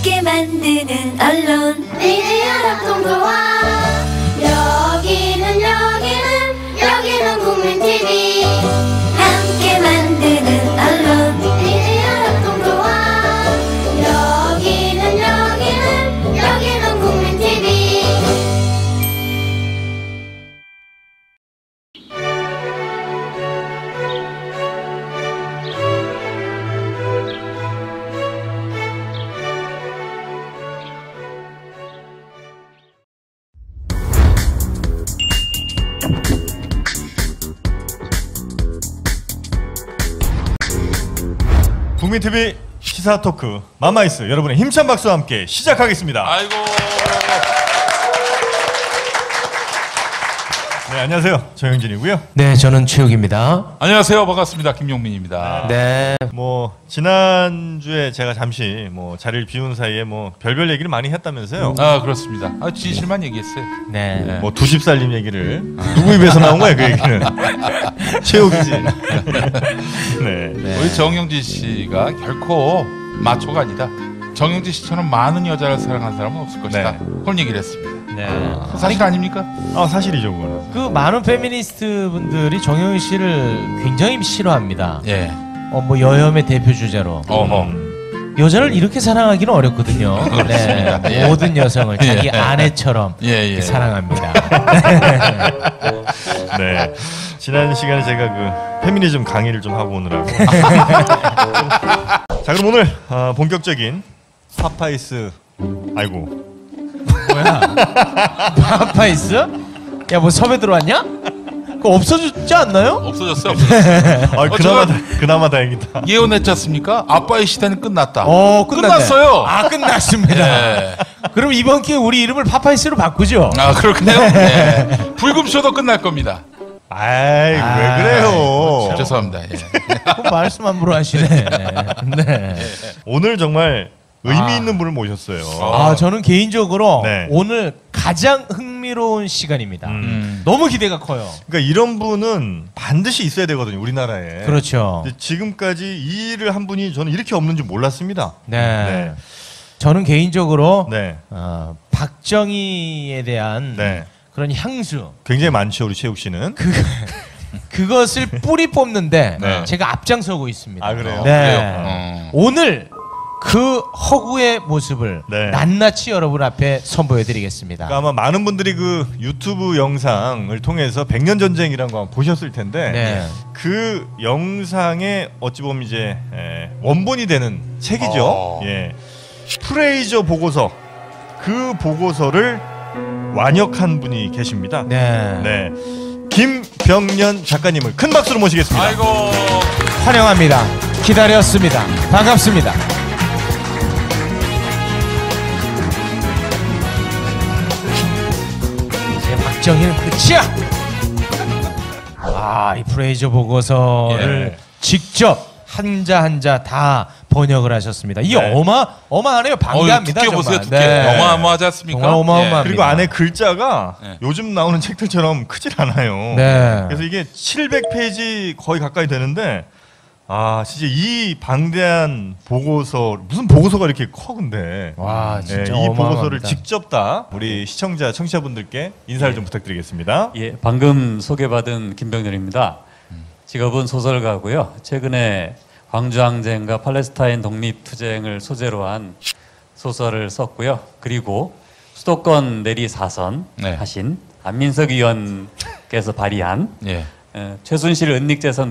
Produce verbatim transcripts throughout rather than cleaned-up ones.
함께 만드는 언론 미디어 협동조합. 여기는 여기는 여기는 국민티비. 함께 만드는 언론 미디어 협동조합. 여기는 여기는 여기는 국민티비. 국민티비 시사 토크 맘마이스 여러분의 힘찬 박수와 함께 시작하겠습니다. 아이고. 네, 안녕하세요. 정영진이고요. 네, 저는 최욱입니다. 안녕하세요. 반갑습니다. 김용민입니다. 네. 뭐 지난주에 제가 잠시 뭐 자리를 비운 사이에 뭐 별별 얘기를 많이 했다면서요. 아 그렇습니다. 아 진실만 얘기했어요. 네. 네. 뭐 두십살님 얘기를 누구 입에서 나온 거야 그 얘기는? 최욱이지. 네. 네. 우리 정영진 씨가 결코 마초가 아니다. 정영진 씨처럼 많은 여자를 사랑하는 사람은 없을 것이다. 네. 그런 얘기를 했습니다. 네. 사실 아닙니까? 아 사실이죠 그거는. 그 많은 페미니스트 분들이 정영희 씨를 굉장히 싫어합니다. 예. 어, 뭐 여혐의 대표 주자로. 어허. 음. 여자를 이렇게 사랑하기는 어렵거든요. 그렇습니다. 네. 예. 모든 여성을 자기 예. 아내처럼 예, 예. 사랑합니다. 네. 지난 시간에 제가 그 페미니즘 강의를 좀 하고 오느라고. 자 그럼 오늘 어, 본격적인 파파이스 아이고 뭐야? 파파이스? 야, 뭐 섭외 들어왔냐? 그거 없어졌지 않나요? 없어졌어요. 없어졌어요. 아, 어, 그나마 제가 다, 그나마 다행이다. 예언했지 않습니까? 아빠의 시대는 끝났다. 어, 끝났네. 끝났어요. 아, 끝났습니다. 네. 그럼 이번 기회에 우리 이름을 파파이스로 바꾸죠? 아 그렇군요. 네. 불금쇼도 끝날 겁니다. 아이 왜 아, 그래요? 죄송합니다. 예. 그 말씀 함부로 하시네. 네. 오늘 정말 의미 아. 있는 분을 모셨어요. 아, 저는 개인적으로 네. 오늘 가장 흥미로운 시간입니다. 음. 너무 기대가 커요. 그러니까 이런 분은 반드시 있어야 되거든요, 우리나라에. 그렇죠. 근데 지금까지 이 일을 한 분이 저는 이렇게 없는 줄 몰랐습니다. 네. 네. 저는 개인적으로 네. 어, 박정희에 대한 네. 그런 향수, 굉장히 많죠, 우리 최욱 씨는. 그 그것을 뿌리 뽑는데 네. 제가 앞장서고 있습니다. 아, 그래요? 네. 그래요? 어. 오늘 그 허구의 모습을 네. 낱낱이 여러분 앞에 선보여드리겠습니다. 그러니까 아마 많은 분들이 그 유튜브 영상을 통해서 백년 전쟁이라는 거 보셨을 텐데 네. 그 영상에 어찌 보면 이제 에, 원본이 되는 책이죠. 어. 예. 프레이저 보고서 그 보고서를 완역한 분이 계십니다. 네. 네. 김병년 작가님을 큰 박수로 모시겠습니다. 아이고. 환영합니다. 기다렸습니다. 반갑습니다. 이제 박정희는 끝이야. 아, 이 프레이저 보고서를 예. 직접 한자 한자 다 번역을 하셨습니다. 이 네. 어마 어마하네요. 방대합니다. 두께 정말. 보세요. 두께. 네. 어마어마하지 않습니까? 정말 어마어마합니다. 그리고 안에 글자가 네. 요즘 나오는 책들처럼 크질 않아요. 네. 그래서 이게 칠백 페이지 거의 가까이 되는데 아 진짜 이 방대한 보고서 무슨 보고서가 이렇게 커 근데 와, 네, 진짜 이 보고서를 어마어마합니다. 직접 다 우리 시청자 청취자분들께 인사를 좀 부탁드리겠습니다. 예, 방금 소개받은 김병렬입니다. 직업은 소설가고요. 최근에 광주항쟁과 팔레스타인 독립투쟁을 소재로 한 소설을 썼고요. 그리고 수도권 내리 사선 네. 하신 안민석 의원께서 발의한 예. 에, 최순실 은닉재산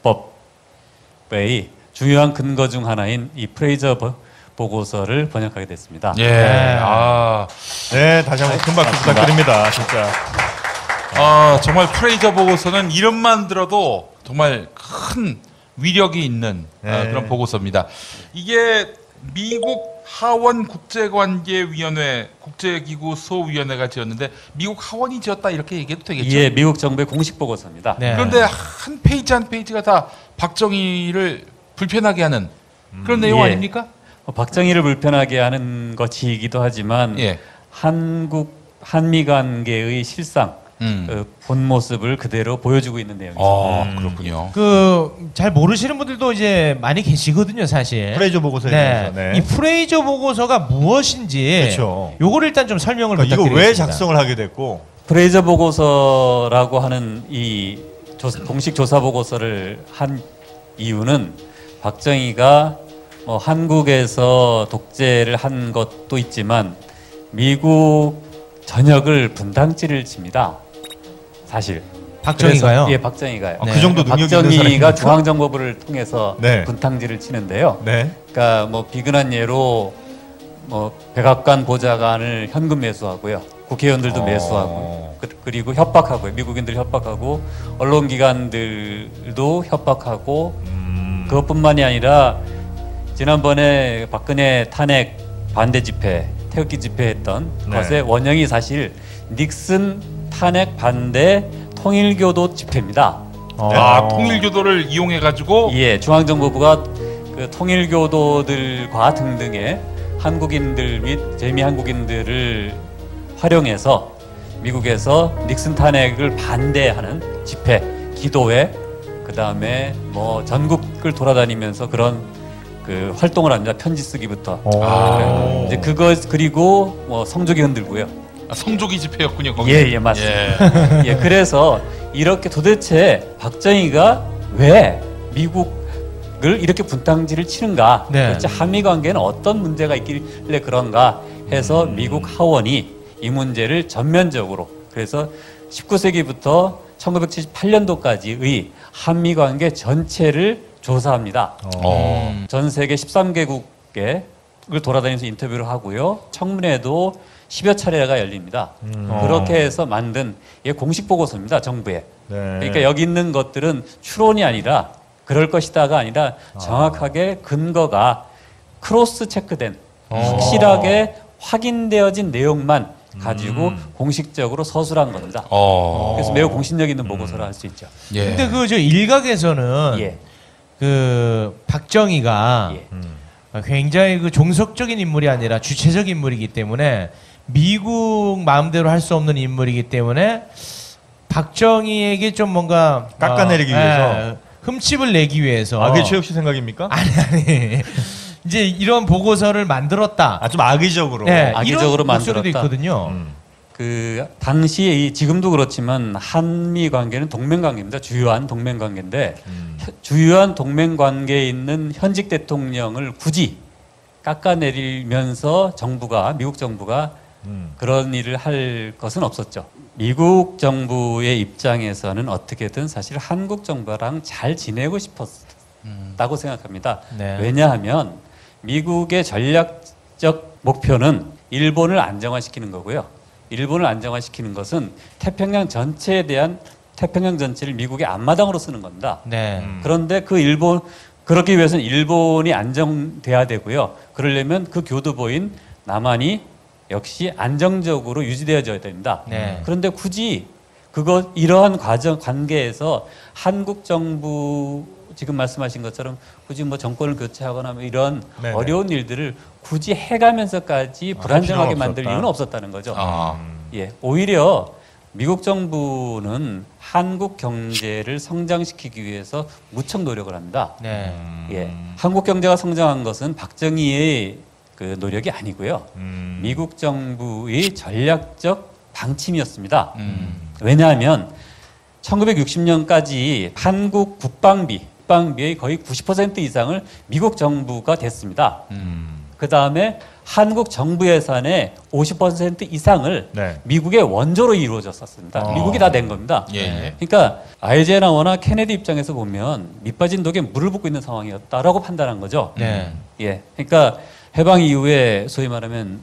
몰수법의 중요한 근거 중 하나인 이 프레이저 보, 보고서를 번역하게 됐습니다. 예. 네. 아. 네 다시 한번 큰 박수 부탁드립니다. 진짜. 아 정말 프레이저 보고서는 이름만 들어도 정말 큰 위력이 있는 네. 아, 그런 보고서입니다. 이게 미국 하원 국제관계위원회 국제기구 소위원회가 지었는데 미국 하원이 지었다 이렇게 얘기해도 되겠죠? 예, 미국 정부의 공식 보고서입니다. 네. 그런데 한 페이지 한 페이지가 다 박정희를 불편하게 하는 그런 내용 예. 아닙니까? 어, 박정희를 불편하게 하는 것이기도 하지만 예. 한국 한미 관계의 실상 음. 그 본 모습을 그대로 보여주고 있는 내용이죠. 아, 그렇군요. 그 잘 모르시는 분들도 이제 많이 계시거든요, 사실. 프레이저 보고서에 네. 대해서. 네. 이 프레이저 보고서가 무엇인지 그렇죠. 요거를 일단 좀 설명을 그러니까 이거 부탁드리겠습니다. 왜 작성을 하게 됐고 프레이저 보고서라고 하는 이 조, 공식 조사 보고서를 한 이유는 박정희가 뭐 한국에서 독재를 한 것도 있지만 미국 전역을 분탕질을 칩니다. 사실. 박정희가요? 그래서, 예, 박정희가요. 아, 그 정도 능력이 있는 박정희가 사람입니까? 중앙정보부를 통해서 네. 분탕질을 치는데요. 네. 그러니까 뭐 비근한 예로 뭐 백악관 보좌관을 현금 매수하고요. 국회의원들도 어. 매수하고 그- 그리고 협박하고요. 미국인들 협박하고 언론기관들도 협박하고 음. 그것뿐만이 아니라 지난번에 박근혜 탄핵 반대 집회, 태극기 집회했던 네. 것의 원형이 사실 닉슨 탄핵 반대 통일교도 집회입니다. 어. 아, 통일교도를 이용해 가지고 예, 중앙정보부가 그 통일교도들과 등등의 한국인들 및 재미 한국인들을 활용해서 미국에서 닉슨 탄핵을 반대하는 집회, 기도회, 그 다음에 뭐 전국을 돌아다니면서 그런 그 활동을 합니다. 편지 쓰기부터. 어. 이제 그거 그리고 뭐 성조기 흔들고요. 아, 성조기 집회였군요. 거기. 예, 예, 맞습니다. 예, 그래서 이렇게 도대체 박정희가 왜 미국을 이렇게 분탕질을 치는가? 네. 도대체 한미 관계는 어떤 문제가 있길래 그런가 해서 미국 하원이 이 문제를 전면적으로 그래서 십구 세기부터 천구백칠십팔 년도까지의 한미 관계 전체를 조사합니다. 어. 전 세계 십삼 개국을 돌아다니면서 인터뷰를 하고요. 청문회도 십여 차례가 열립니다. 그렇게 해서 만든 예, 공식 보고서입니다. 정부에. 네. 그러니까 여기 있는 것들은 추론이 아니라 그럴 것이다가 아니라 정확하게 근거가 크로스 체크된 확실하게 확인되어진 내용만 가지고 공식적으로 서술한 겁니다. 어. 그래서 매우 공신력 있는 보고서라 할 수 있죠. 예. 근데 그 저 일각에서는 예. 그 박정희가 예. 굉장히 그 종속적인 인물이 아니라 주체적 인물이기 때문에 미국 마음대로 할 수 없는 인물이기 때문에 박정희에게 좀 뭔가 깎아내리기 어, 위해서. 예, 흠집을 내기 위해서 악의 최욱 씨 생각입니까? 아니 아니 이제 이런 보고서를 만들었다. 아, 좀 악의적으로. 예, 악의적으로 이런 목소리도 만들었다. 있거든요. 음. 그 당시에 이 지금도 그렇지만 한미 관계는 동맹 관계입니다. 주요한 동맹 관계인데 음. 주요한 동맹 관계에 있는 현직 대통령을 굳이 깎아내리면서 정부가 미국 정부가 음. 그런 일을 할 것은 없었죠. 미국 정부의 입장에서는 어떻게든 사실 한국 정부랑 잘 지내고 싶었다고 생각합니다. 네. 왜냐하면 미국의 전략적 목표는 일본을 안정화시키는 거고요. 일본을 안정화시키는 것은 태평양 전체에 대한 태평양 전체를 미국의 앞마당으로 쓰는 겁니다. 네. 음. 그런데 그 일본 그렇기 위해서는 일본이 안정돼야 되고요. 그러려면 그 교두보인 남한이 역시 안정적으로 유지되어져야 됩니다. 네. 그런데 굳이 그거 이러한 과정 관계에서 한국 정부 지금 말씀하신 것처럼 굳이 뭐 정권을 교체하거나 뭐 이런 네네. 어려운 일들을 굳이 해가면서까지 불안정하게 필요는 만들 없었다. 이유는 없었다는 거죠. 아. 예, 오히려 미국 정부는 한국 경제를 성장시키기 위해서 무척 노력을 합니다. 네. 예, 한국 경제가 성장한 것은 박정희의 그 노력이 아니고요. 음. 미국 정부의 전략적 방침이었습니다. 음. 왜냐하면 천구백육십 년까지 한국 국방비, 국방비의 거의 구십 퍼센트 이상을 미국 정부가 됐습니다. 음. 그 다음에 한국 정부 예산의 오십 퍼센트 이상을 네. 미국의 원조로 이루어졌었습니다. 어. 미국이 다 낸 겁니다. 예, 예. 그러니까 아이젠하워나 케네디 입장에서 보면 밑빠진 독에 물을 붓고 있는 상황이었다라고 판단한 거죠. 네. 예, 그러니까 해방 이후에 소위 말하면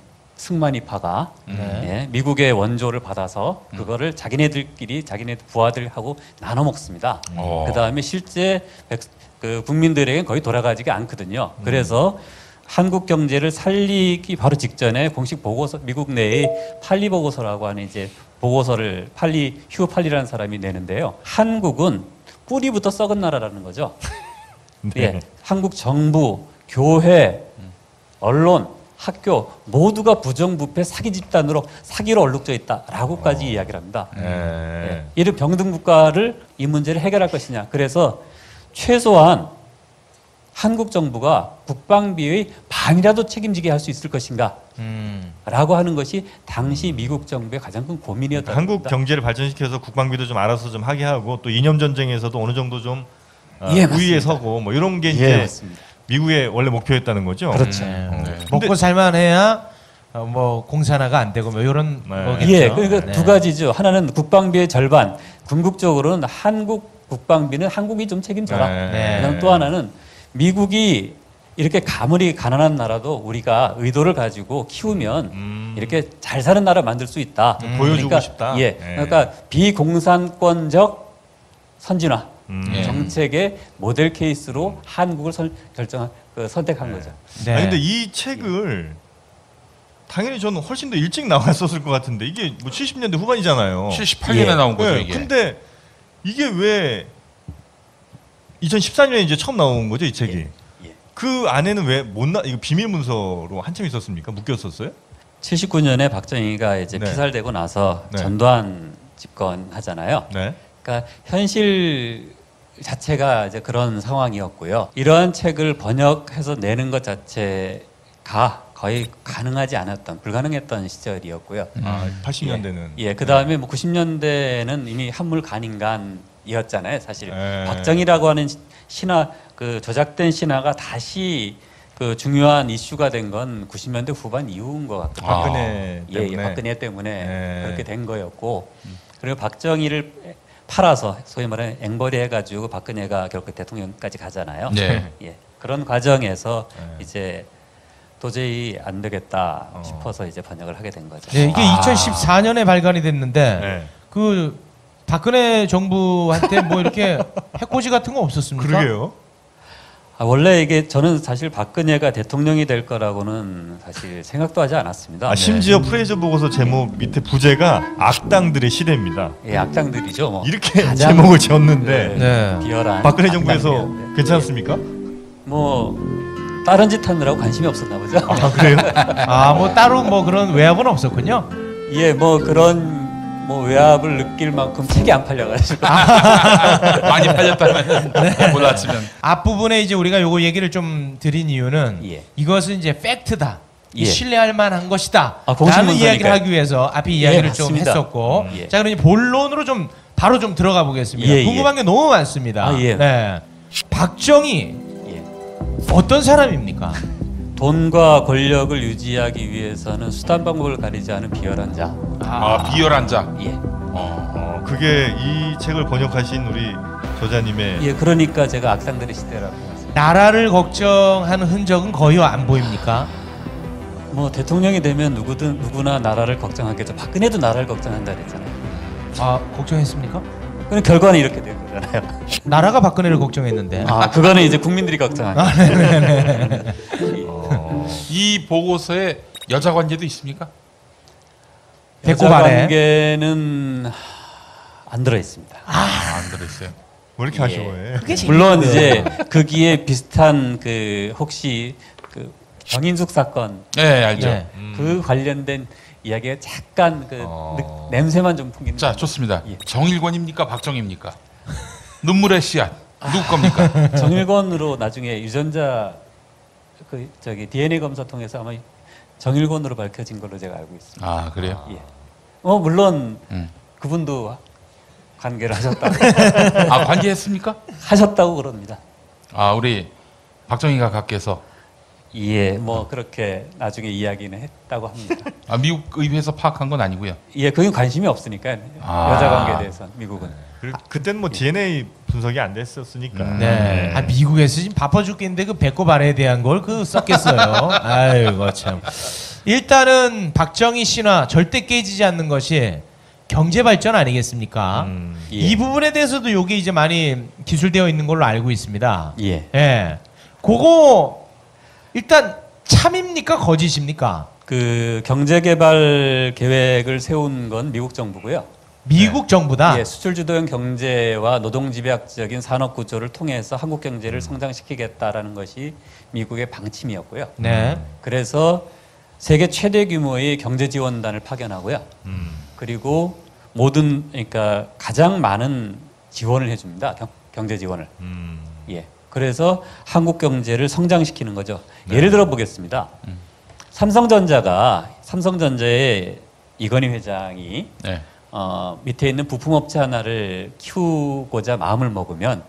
승만이파가 네. 예, 미국의 원조를 받아서 그거를 자기네들끼리 자기네 부하들하고 나눠 먹습니다. 어. 그 다음에 실제 백, 그 국민들에겐 거의 돌아가지가 않거든요. 그래서 한국 경제를 살리기 바로 직전에 공식 보고서, 미국 내의 팔리 보고서라고 하는 이제 보고서를 팔리 휴 팔리라는 사람이 내는데요. 한국은 뿌리부터 썩은 나라라는 거죠. 네. 예, 한국 정부, 교회, 언론 학교 모두가 부정부패 사기 집단으로 사기로 얼룩져 있다라고까지 어. 이야기를 합니다. 예. 예. 이런 병등 국가를 이 문제를 해결할 것이냐. 그래서 최소한 한국 정부가 국방비의 반이라도 책임지게 할 수 있을 것인가 음. 라고 하는 것이 당시 미국 정부의 가장 큰 고민이었다. 한국 경제를 발전시켜서 국방비도 좀 알아서 좀 하게 하고 또 이념 전쟁에서도 어느 정도 좀 어, 예, 우위에 맞습니다. 서고 뭐 이런 게 예, 이제 맞습니다. 미국의 원래 목표였다는 거죠. 그렇죠. 네. 어. 네. 먹고 근데- 살만해야 어, 뭐 공산화가 안 되고 뭐 이런 네. 거겠죠. 예, 그러니까 네. 두 가지죠. 하나는 국방비의 절반, 궁극적으로는 한국 국방비는 한국이 좀 책임져라. 네. 그다음 또 하나는 미국이 이렇게 가물이 가난한 나라도 우리가 의도를 가지고 키우면 음. 이렇게 잘 사는 나라 만들 수 있다. 좀 보여주고 그러니까, 싶다. 예, 네. 그러니까 비공산권적 선진화 음. 예. 정책의 모델 케이스로 한국을 선, 결정 그 선택한 거죠. 네. 아니 근데 이 책을 당연히 저는 훨씬 더 일찍 나왔었을 것 같은데 이게 뭐 칠십 년대 후반이잖아요. 칠십팔 년에 예. 나온 거죠 네, 이게. 근데 이게 왜 이천십사 년에 이제 처음 나온 거죠 이 책이? 예. 예. 그 안에는 왜 못 나? 이거 비밀 문서로 한참 있었습니까? 묶였었어요? 칠십구 년에 박정희가 이제 네. 피살되고 나서 네. 전두환 집권하잖아요. 네. 그러니까 현실 자체가 이제 그런 상황이었고요. 이러한 책을 번역해서 내는 것 자체가 거의 가능하지 않았던, 불가능했던 시절이었고요. 아, 팔십 년대는. 예, 그 다음에 뭐 구십 년대는 이미 한물 간인간이었잖아요, 사실. 네. 박정희라고 하는 시- 신화, 그 조작된 신화가 다시 그 중요한 이슈가 된 건 구십 년대 후반 이후인 것 같거든요. 박근혜 예, 때문에. 예, 박근혜 때문에 네. 그렇게 된 거였고, 그리고 박정희를 팔아서 소위 말하는 앵벌이 해가지고 박근혜가 결국 대통령까지 가잖아요. 네. 예, 그런 과정에서 네. 이제 도저히 안 되겠다 어. 싶어서 이제 번역을 하게 된 거죠. 네, 이게 아. 이천십사 년에 발간이 됐는데 네. 그 박근혜 정부한테 뭐 이렇게 해코지 같은 거 없었습니까? 그러게요. 아, 원래 이게 저는 사실 박근혜가 대통령이 될 거라고는 사실 생각도 하지 않았습니다. 아, 심지어 프레이저 보고서 제목 밑에 부제가 악당들의 시대입니다. 예, 악당들이죠. 뭐. 이렇게 가장- 제목을 지었는데 네. 비열한 박근혜 정부에서 악당들이었는데. 괜찮습니까? 뭐 다른 짓 하느라고 관심이 없었나 보죠. 아 그래요? 아, 뭐 따로 뭐 그런 외압은 없었군요. 예, 뭐 그런 뭐 외압을 느낄 만큼 책이 안 팔려가지고. 많이 팔렸다면 네. 몰랐으면. 앞부분에 이제 우리가 요거 얘기를 좀 드린 이유는 예. 이것은 이제 팩트다. 이 예. 신뢰할 만한 것이다. 아, 공식 라는 문서니까요. 이야기를 하기 위해서 앞에 이야기를 좀 맞습니다. 했었고. 음, 예. 자, 그럼 이제 본론으로 좀 바로 좀 들어가 보겠습니다. 예, 예. 궁금한 게 너무 많습니다. 아, 예. 네. 박정희 예. 어떤 사람입니까? 돈과 권력을 유지하기 위해서는 수단 방법을 가리지 않은 비열한 자. 아, 비열한 자. 예. 어. 어, 그게 이 책을 번역하신 우리 저자님의 예, 그러니까 제가 악당들의 시대라고 했습니다. 나라를 걱정하는 흔적은 거의 안 보입니까? 뭐 대통령이 되면 누구든 누구나 나라를 걱정하겠죠. 박근혜도 나라를 걱정한다 그랬잖아요. 아, 걱정했습니까? 그럼 결과는 이렇게 된 거잖아요. 나라가 박근혜를 걱정했는데. 아, 그거는 이제 국민들이 걱정하는. 아, 네네네. 어, 이 보고서에 여자 관계도 있습니까? 배꼽 여자 아래. 관계는 안 들어 있습니다. 아, 안 들었어요. 왜 이렇게 예. 아쉬워해? 그게 물론 재밌는데. 이제 거기에 비슷한 그 혹시 그 정인숙 사건 네, 알죠. 네. 음. 그 관련된 이야기가 잠깐 그 어. 느- 냄새만 좀 풍기는. 자, 좋습니다. 예. 정일권입니까? 박정희입니까? 눈물의 씨앗. 누구 겁니까? 정일권으로 나중에 유전자 그 저기 디엔에이 검사 통해서 아마 정일권으로 밝혀진 걸로 제가 알고 있습니다. 아, 그래요? 예. 어 물론 음. 그분도 관계를 하셨다고 아, 관계했습니까? 하셨다고 그럽니다. 아, 우리 박정희가 갖게서 예, 뭐 그렇게 나중에 이야기는 했다고 합니다. 아, 미국 의회에서 파악한 건 아니고요. 예, 그게 관심이 없으니까 아. 여자 관계에 대해서 미국은. 그리고 그때는 뭐 디엔에이 분석이 안 됐었으니까. 음. 네. 아, 미국에서 지금 바빠 죽겠는데 그 배꼽 아래에 대한 걸 그 썼겠어요. 아이고 참. 일단은 박정희 신화 절대 깨지지 않는 것이 경제 발전 아니겠습니까? 음. 예. 이 부분에 대해서도 요게 이제 많이 기술되어 있는 걸로 알고 있습니다. 예. 예. 그거 일단 참입니까 거짓입니까? 그 경제 개발 계획을 세운 건 미국 정부고요. 미국 정부다. 예, 수출 주도형 경제와 노동 집약적인 산업 구조를 통해서 한국 경제를 성장시키겠다라는 것이 미국의 방침이었고요. 네. 그래서 세계 최대 규모의 경제 지원단을 파견하고요. 음. 그리고 모든 그러니까 가장 많은 지원을 해줍니다. 경, 경제 지원을. 음. 예. 그래서 한국 경제를 성장시키는 거죠. 예를 들어 보겠습니다. 음. 삼성전자가 삼성전자의 이건희 회장이 네. 어, 밑에 있는 부품업체 하나를 키우고자 마음을 먹으면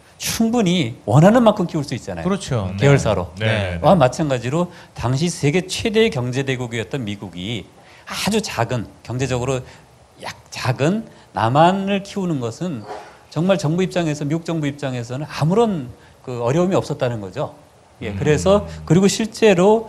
충분히 원하는 만큼 키울 수 있잖아요. 그렇죠. 계열사로. 네. 와 마찬가지로 당시 세계 최대의 경제 대국이었던 미국이 아주 작은 경제적으로 약 작은 남한을 키우는 것은 정말 정부 입장에서 미국 정부 입장에서는 아무런 그 어려움이 없었다는 거죠. 예, 그래서 그리고 실제로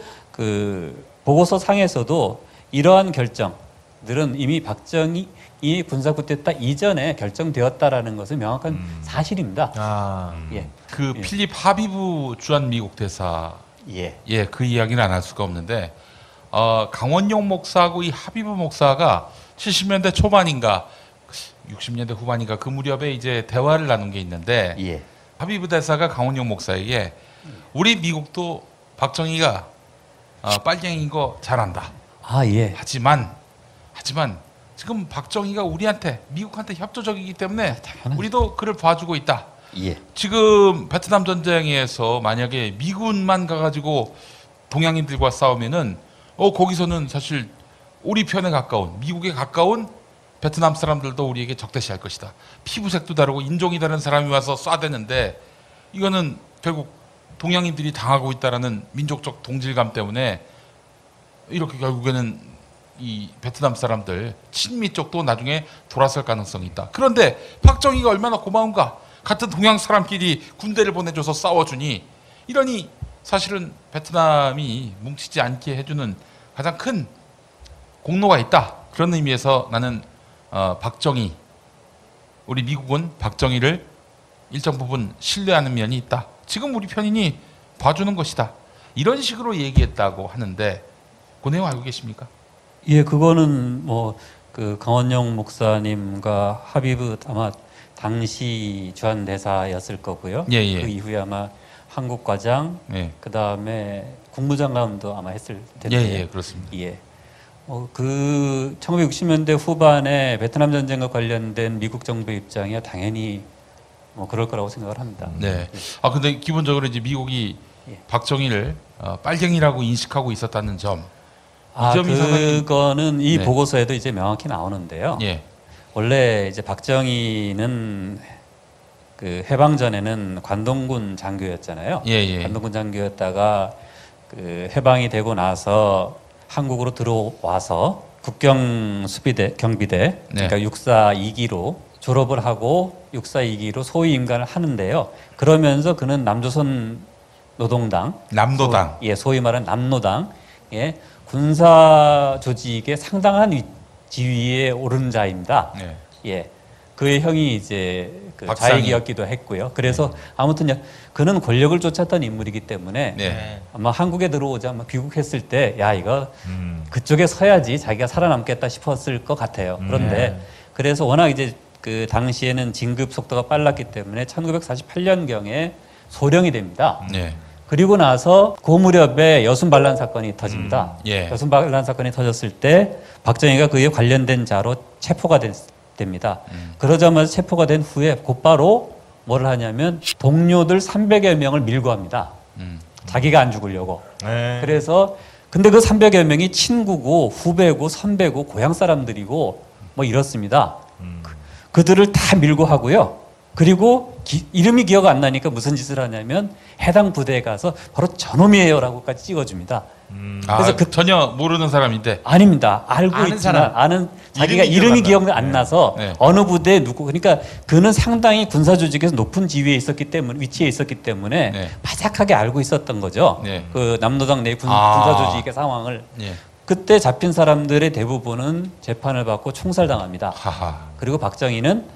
그 보고서 상에서도 이러한 결정들은 이미 박정희 이 군사 쿠데타 이전에 결정되었다라는 것은 명확한 음. 사실입니다. 아, 예, 그 예. 필립 하비브 주한 미국 대사 예, 예, 그 이야기는 안 할 수가 없는데 어, 강원용 목사하고 이 하비브 목사가 칠십 년대 초반인가 육십 년대 후반인가 그 무렵에 이제 대화를 나눈 게 있는데 예, 하비브 대사가 강원용 목사에게 우리 미국도 박정희가 어, 빨갱이인 거 잘 안다. 아 예, 하지만 하지만 지금 박정희가 우리한테 미국한테 협조적이기 때문에 우리도 그를 봐주고 있다. 예, 지금 베트남 전쟁에서 만약에 미군만 가가지고 동양인들과 싸우면은 어 거기서는 사실 우리 편에 가까운 미국에 가까운 베트남 사람들도 우리에게 적대시할 것이다. 피부색도 다르고 인종이 다른 사람이 와서 쏴대는데 이거는 결국 동양인들이 당하고 있다라는 민족적 동질감 때문에 이렇게 결국에는 이 베트남 사람들 친미 쪽도 나중에 돌아설 가능성이 있다. 그런데 박정희가 얼마나 고마운가. 같은 동양 사람끼리 군대를 보내줘서 싸워주니 이러니 사실은 베트남이 뭉치지 않게 해주는 가장 큰 공로가 있다. 그런 의미에서 나는 어, 박정희 우리 미국은 박정희를 일정 부분 신뢰하는 면이 있다. 지금 우리 편인이 봐주는 것이다. 이런 식으로 얘기했다고 하는데 그 내용 알고 계십니까? 예, 그거는 뭐 그 강원영 목사님과 하비브 아마 당시 주한 대사였을 거고요. 예, 예. 그 이후에 아마 한국 과장, 예, 그 다음에 국무장관도 아마 했을 예, 텐데. 예, 그렇습니다. 예. 어, 그 천구백육십 년대 후반에 베트남 전쟁과 관련된 미국 정부의 입장이야 당연히 뭐 그럴 거라고 생각을 합니다. 네. 아 근데 기본적으로 이제 미국이 예. 박정희를 어, 빨갱이라고 인식하고 있었다는 점. 아, 이 점이 상당히- 그거는 이 네. 보고서에도 이제 명확히 나오는데요. 예, 원래 이제 박정희는 그 해방 전에는 관동군 장교였잖아요. 예, 예. 관동군 장교였다가 그 해방이 되고 나서 한국으로 들어와서 국경 수비대 경비대 네. 그러니까 육사 이 기로 졸업을 하고 육사 이 기로 소위 임관을 하는데요. 그러면서 그는 남조선 노동당 남도당. 소, 예, 소위 말하는 남노당의 군사 조직의 상당한 위, 지위에 오른 자입니다. 예. 예, 그의 형이 이제 그 박상희. 자익이었기도 했고요. 그래서 아무튼 그는 권력을 쫓았던 인물이기 때문에 네. 아마 한국에 들어오자 아마 귀국했을 때 야 이거 음. 그쪽에 서야지 자기가 살아남겠다 싶었을 것 같아요. 그런데 그래서 워낙 이제 그 당시에는 진급 속도가 빨랐기 때문에 천구백사십팔 년경에 소령이 됩니다. 네. 그리고 나서 그 무렵에 여순 반란 사건이 터집니다. 음, 예. 여순 반란 사건이 터졌을 때 박정희가 그에 관련된 자로 체포가 됐, 됩니다. 음. 그러자마자 체포가 된 후에 곧바로 뭘 하냐면 동료들 삼백여 명을 밀고 합니다. 음. 자기가 안 죽으려고. 네. 그래서 근데 그 삼백여 명이 친구고 후배고 선배고 고향 사람들이고 뭐 이렇습니다. 음. 그들을 다 밀고 하고요. 그리고 기, 이름이 기억 안 나니까 무슨 짓을 하냐면 해당 부대에 가서 바로 저놈이에요라고까지 찍어줍니다. 음. 아, 그래서 그 전혀 모르는 사람인데. 아닙니다. 알고 아는 있지만 사람. 아는 자기가 이름이 이름이 기억 기억 안 안 나. 나서 네. 어느 부대에 누구 그러니까 그는 상당히 군사 조직에서 높은 지위에 있었기 때문에 위치에 있었기 때문에 네. 바삭하게 알고 있었던 거죠. 네. 그 남노당 내 군, 아. 군사 조직의 상황을 예. 그때 잡힌 사람들의 대부분은 재판을 받고 총살당합니다. 하하. 그리고 박정희는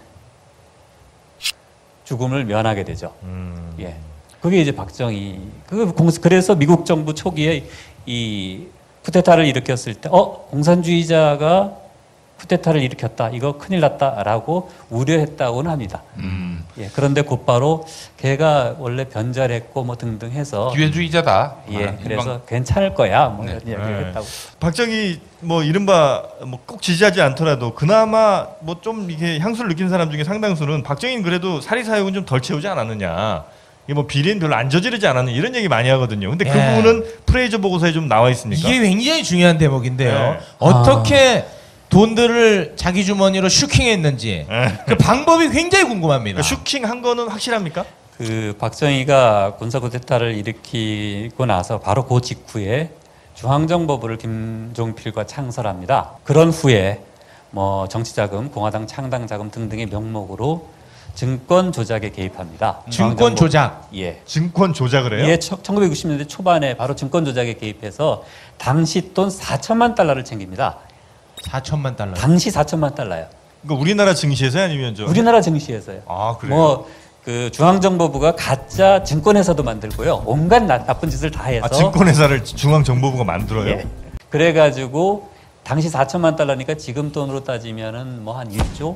죽음을 면하게 되죠. 음. 예. 그게 이제 박정희. 그 공, 그래서 미국 정부 초기에 이 쿠데타를 일으켰을 때, 어, 공산주의자가 쿠데타를 일으켰다. 이거 큰일 났다라고 우려했다고는 합니다. 음. 예, 그런데 곧바로 걔가 원래 변절했고 뭐 등등 해서 기회주의자다. 예, 아, 그래서 일방- 괜찮을 거야. 뭐 네. 이런 이야기를 네. 했다고. 박정희 뭐 이른바 뭐 꼭 지지하지 않더라도 그나마 뭐 좀 이게 향수를 느낀 사람 중에 상당수는 박정희는 그래도 사리 사욕은 좀 덜 채우지 않았느냐. 이게 뭐 비리는 별로 안 저지르지 않았느냐 이런 얘기 많이 하거든요. 근데 그 예. 부분은 프레이저 보고서에 좀 나와 있습니까? 이게 굉장히 중요한 대목인데요. 네. 어떻게 돈들을 자기 주머니로 슈킹했는지 네. 그 방법이 굉장히 궁금합니다. 그러니까 슈킹 한 거는 확실합니까? 그 박정희가 군사 쿠데타를 일으키고 나서 바로 그 직후에 중앙정보부를 김종필과 창설합니다. 그런 후에 뭐 정치자금, 공화당 창당자금 등등의 명목으로 증권 조작에 개입합니다. 증권 중앙정보- 조작. 예. 증권 조작을 해요? 예, 천구백육십 년대 초반에 바로 증권 조작에 개입해서 당시 돈 사천만 달러를 챙깁니다. 사천만 달러. 당시 사천만 달러요. 그러니까 우리나라 증시에서 아니면 저 우리나라 증시에서요. 아 그래요? 뭐 그 중앙정보부가 가짜 증권회사도 만들고요. 온갖 나, 나쁜 짓을 다 해서 아 증권회사를 중앙정보부가 만들어요? 예. 그래가지고 당시 사천만 달러니까 지금 돈으로 따지면은 뭐 한 일조?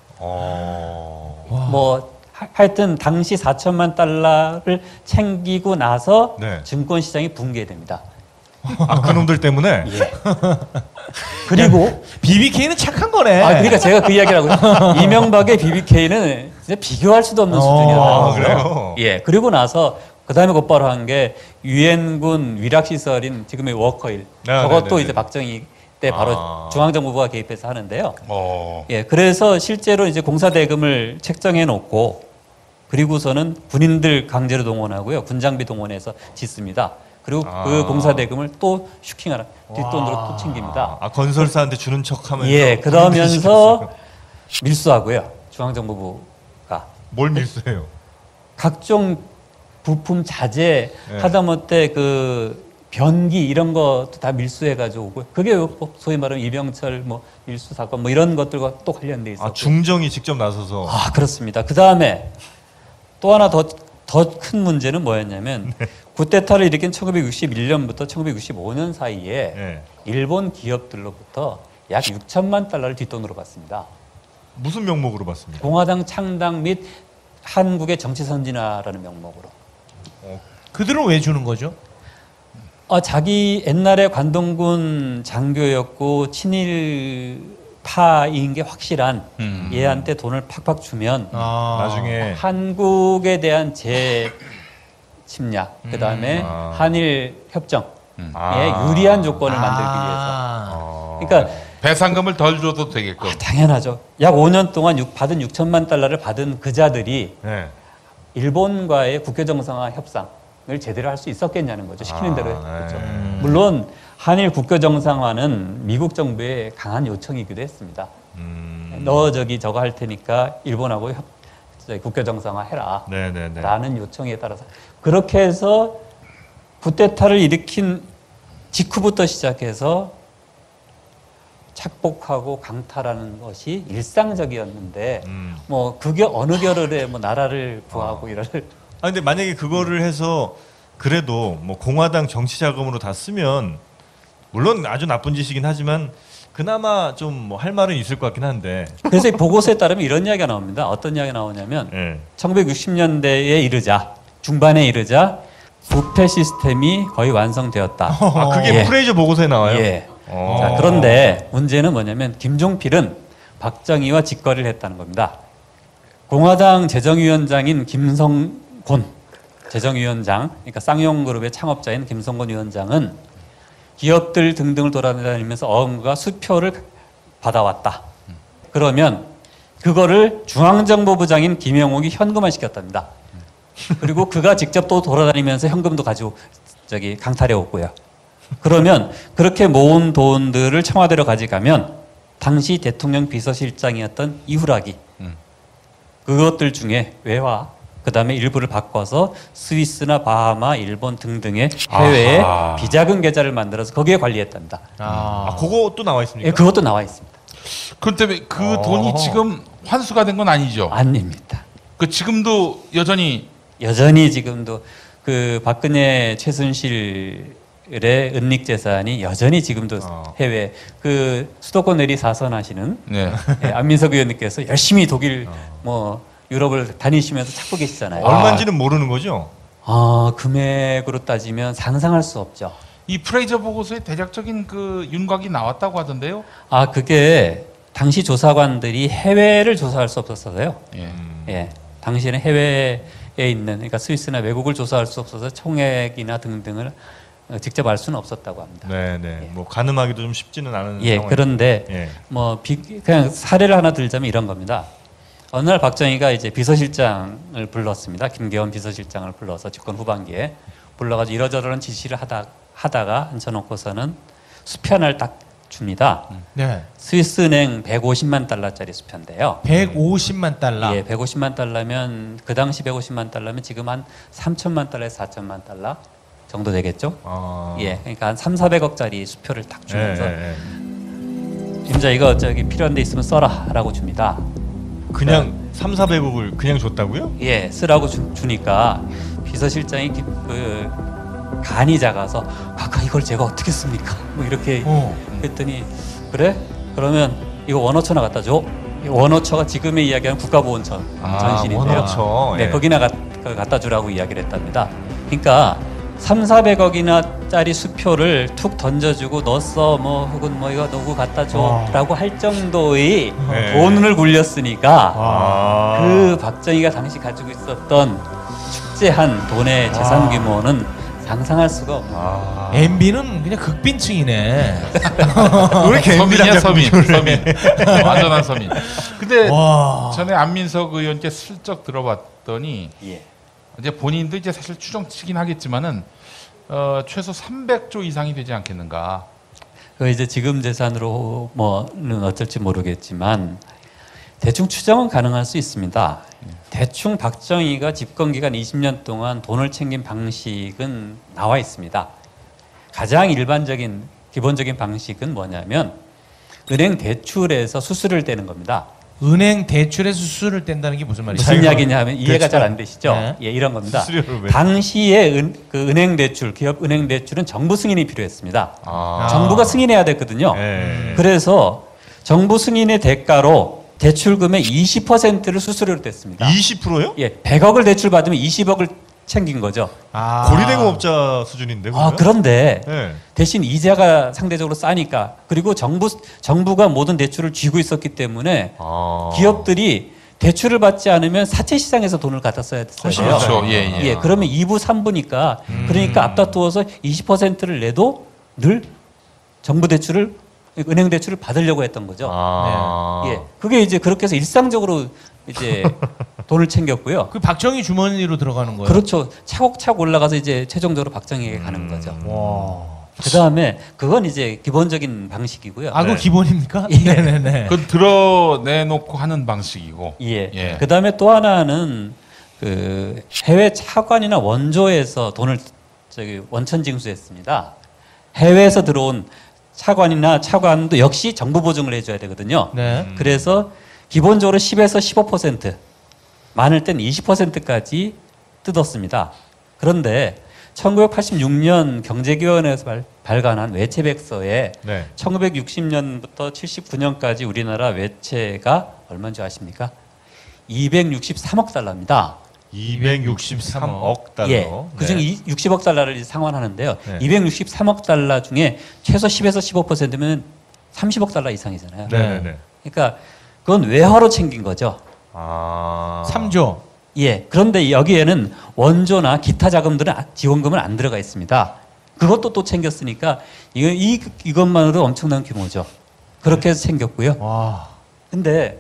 어... 뭐 하, 하여튼 당시 사천만 달러를 챙기고 나서 네. 증권 시장이 붕괴됩니다. 아 그놈들 때문에? 예. 그리고 비비케이는 착한 거네. 아 그러니까 제가 그 이야기를 하고 이명박의 비비케이는 진짜 비교할 수도 없는 어, 수준이었다고요. 아, 그래요? 예. 그리고 나서 그 다음에 곧바로 한 게 유엔군 위락시설인 지금의 워커힐. 아, 저것도 네네네. 이제 박정희 때 바로 아. 중앙정보부가 개입해서 하는데요. 어. 예. 그래서 실제로 이제 공사대금을 책정해 놓고 그리고서는 군인들 강제로 동원하고요. 군장비 동원해서 짓습니다. 그리고 아. 그 공사대금을 또 슈킹하라 뒷돈으로 또 챙깁니다. 아 건설사한테 주는 척하면서 예, 그러면서 밀수하고요. 중앙정보부가 뭘 밀수해요? 각종 부품 자재 예. 하다못해 그 변기 이런 것도 다 밀수해가지고 오고 그게 소위 말하는 이병철 뭐 밀수 사건 뭐 이런 것들과 또 관련돼 있었고 아 중정이 직접 나서서 아 그렇습니다. 그 다음에 또 하나 더 더 큰 문제는 뭐였냐면 네. 쿠데타를 일으킨 천구백육십일 년부터 천구백육십오 년 사이에 예. 일본 기업들로부터 약 육천만 달러를 뒷돈으로 받습니다. 무슨 명목으로 받습니까? 공화당 창당 및 한국의 정치 선진화라는 명목으로. 그들은 왜 주는 거죠? 어, 자기 옛날에 관동군 장교였고 친일파인 게 확실한 음. 얘한테 돈을 팍팍 주면 아, 나중에 한국에 대한 재 침략, 그 다음에 아. 한일 협정에 아. 유리한 조건을 만들기 위해서. 아. 어... 그러니까 배상금을 덜 줘도 되게끔. 아, 당연하죠. 약 오 년 동안 육- 받은 육천만 달러를 받은 그자들이 네. 일본과의 국교 정상화 협상을 제대로 할 수 있었겠냐는 거죠. 시키는 아, 대로 네. 했죠. 음. 물론 한일 국교 정상화는 미국 정부의 강한 요청이기도 했습니다. 음... 너 저기 저거 할 테니까 일본하고 협, 저기 국교 정상화 해라. 네네네. 라는 요청에 따라서 그렇게 해서 쿠데타를 일으킨 직후부터 시작해서 착복하고 강탈하는 것이 일상적이었는데 음. 뭐 그게 어느 겨를에 뭐 나라를 구하고 이럴 아 근데 만약에 그거를 해서 그래도 뭐 공화당 정치 자금으로 다 쓰면 물론 아주 나쁜 짓이긴 하지만 그나마 좀 뭐 할 말은 있을 것 같긴 한데. 그래서 이 보고서에 따르면 이런 이야기가 나옵니다. 어떤 이야기가 나오냐면 예. 천구백육십 년대에 이르자 중반에 이르자 부패 시스템이 거의 완성되었다. 아 그게 예. 프레이저 보고서에 나와요? 예. 어. 자, 그런데 문제는 뭐냐면 김종필은 박정희와 직거래를 했다는 겁니다. 공화당 재정위원장인 김성곤 재정위원장, 그러니까 쌍용그룹의 창업자인 김성곤 위원장은 기업들 등등을 돌아다니면서 어음과 수표를 받아왔다. 그러면 그거를 중앙정보부장인 김영옥이 현금화 시켰답니다. 그리고 그가 직접 또 돌아다니면서 현금도 가지고 저기 강탈해 오고요. 그러면 그렇게 모은 돈들을 청와대로 가져가면 당시 대통령 비서실장이었던 이후락이 음. 그것들 중에 외화 그 다음에 일부를 바꿔서 스위스나 바하마, 일본 등등의 해외에 아하. 비자금 계좌를 만들어서 거기에 관리했답니다. 아, 아 그거 또 나와 있습니까? 예, 그것도 나와 있습니다. 그런데 그 어. 돈이 지금 환수가 된 건 아니죠. 아닙니다. 그 지금도 여전히 여전히 지금도 그 박근혜 최순실 의 은닉 재산이 여전히 지금도 어. 해외 그 수도권 내리 사선하시는 네. 예, 안민석 의원님께서 열심히 독일 뭐 유럽을 다니시면서 찾고 계시잖아요. 얼마인지는 모르는 거죠? 아, 금액으로 따지면 상상할 수 없죠. 이 프레이저 보고서에 대략적인 그 윤곽이 나왔다고 하던데요. 아, 그게 당시 조사관들이 해외를 조사할 수 없었어요. 예. 예, 당시에는 해외에 있는 그러니까 스위스나 외국을 조사할 수 없어서 총액이나 등등을 어, 직접 알 수는 없었다고 합니다. 네, 네. 뭐 가늠하기도 좀 쉽지는 않은 예, 상황. 그런데 예. 뭐 비, 그냥 사례를 하나 들자면 이런 겁니다. 어느 날 박정희가 이제 비서실장을 불렀습니다. 김계원 비서실장을 불러서 집권 후반기에 불러가지고 이러저러한 지시를 하다 하다가 앉혀놓고서는 수편을 딱 줍니다. 네. 스위스은행 백오십만 달러짜리 수편인데요. 백오십만 달러. 예, 백오십만 달러면 그 당시 백오십만 달러면 지금 한 삼천만 달러에서 사천만 달러 정도 되겠죠? 아. 예, 그러니까 한 삼사백억짜리 수표를 딱 주면서 예, 예, 예. 임자 이거 저기 필요한 데 있으면 써라라고 줍니다. 그냥 삼사백억을 그냥 줬다고요? 예, 쓰라고 주, 주니까 비서실장이 기, 그 간이 작아서 아까 이걸 제가 어떻게 씁니까? 뭐 이렇게 어. 했더니 그래? 그러면 이거 원어처나 갖다 줘. 이 원어처가 지금의 이야기하는 국가보훈처 아, 전신인데요. 원어처. 네, 예. 거기나 가, 갖다 주라고 이야기를 했답니다. 그러니까 삼사백억이나짜리 수표를 툭 던져주고 너 써 뭐 혹은 뭐 이거 누구 갖다 줘라고 할 정도의 네. 돈을 굴렸으니까 아. 그 박정희가 당시 가지고 있었던 축제한 돈의 재산 규모는 상상할 수가 없는. 아. 엠비는 그냥 극빈층이네. 왜 이렇게 서민이야 엠비랑 서민, 비교를 서민, 어, 완전한 서민. 근데 와. 전에 안민석 의원께 슬쩍 들어봤더니 예. 이제 본인도 이제 사실 추정치긴 하겠지만은 어, 최소 삼백조 이상이 되지 않겠는가. 그 이제 지금 재산으로 뭐는 어쩔지 모르겠지만 대충 추정은 가능할 수 있습니다. 대충 박정희가 집권 기간 이십 년 동안 돈을 챙긴 방식은 나와 있습니다. 가장 일반적인 기본적인 방식은 뭐냐면 은행 대출에서 수수료를 떼는 겁니다. 은행 대출에서 수수료를 뗀다는 게 무슨 말이죠? 무슨 이야기냐 하면 이해가 대출. 잘 안 되시죠? 네. 예, 이런 겁니다. 수수료를 왜? 당시에 은, 그 은행 대출, 기업 은행 대출은 정부 승인이 필요했습니다. 아. 정부가 승인해야 됐거든요. 예. 그래서 정부 승인의 대가로 대출금의 이십 퍼센트를 수수료로 뗐습니다. 이십 퍼센트요? 예, 백억을 대출 받으면 이십억을 챙긴 거죠. 아. 고리대금업자 수준인데. 아, 그러면? 그런데 예. 대신 이자가 상대적으로 싸니까 그리고 정부 정부가 모든 대출을 쥐고 있었기 때문에 아. 기업들이 대출을 받지 않으면 사채 시장에서 돈을 갖다 써야 훨씬 돼요. 그렇죠. 예, 예. 예, 그러면 이 부 삼 부니까 그러니까 앞다투어서 이십 퍼센트를 내도 늘 정부 대출을 은행 대출을 받으려고 했던 거죠. 아. 예, 그게 이제 그렇게 해서 일상적으로 이제 돈을 챙겼고요. 그 박정희 주머니로 들어가는 거예요. 그렇죠. 차곡차곡 올라가서 이제 최종적으로 박정희에게 가는 거죠. 와. 그 다음에 그건 이제 기본적인 방식이고요. 아, 그 네. 기본입니까? 예. 네네네. 그건 드러내놓고 하는 방식이고. 예. 예. 그 다음에 또 하나는 그 해외 차관이나 원조에서 돈을 저기 원천 징수했습니다. 해외에서 들어온 차관이나 차관도 역시 정부 보증을 해줘야 되거든요. 네. 그래서 기본적으로 십에서 십오 퍼센트, 많을 땐 이십 퍼센트까지 뜯었습니다. 그런데 천구백팔십육 년 경제기원회에서 발, 발간한 외채백서에 네. 천구백육십 년부터 칠십구 년까지 우리나라 외채가 얼마인지 아십니까? 이백육십삼억 달러입니다. 이백육십삼억 달러. 예, 그중 네. 육십억 달러를 상환하는데요. 네. 이백육십삼억 달러 중에 최소 십에서 십오 퍼센트면 삼십억 달러 이상이잖아요. 네, 네, 네. 그러니까 그건 외화로 챙긴 거죠. 아. 삼조. 예. 그런데 여기에는 원조나 기타 자금들은 아- 지원금은 안 들어가 있습니다. 그것도 또 챙겼으니까 이, 이 이것만으로 엄청난 규모죠. 그렇게 해서 챙겼고요. 와. 근데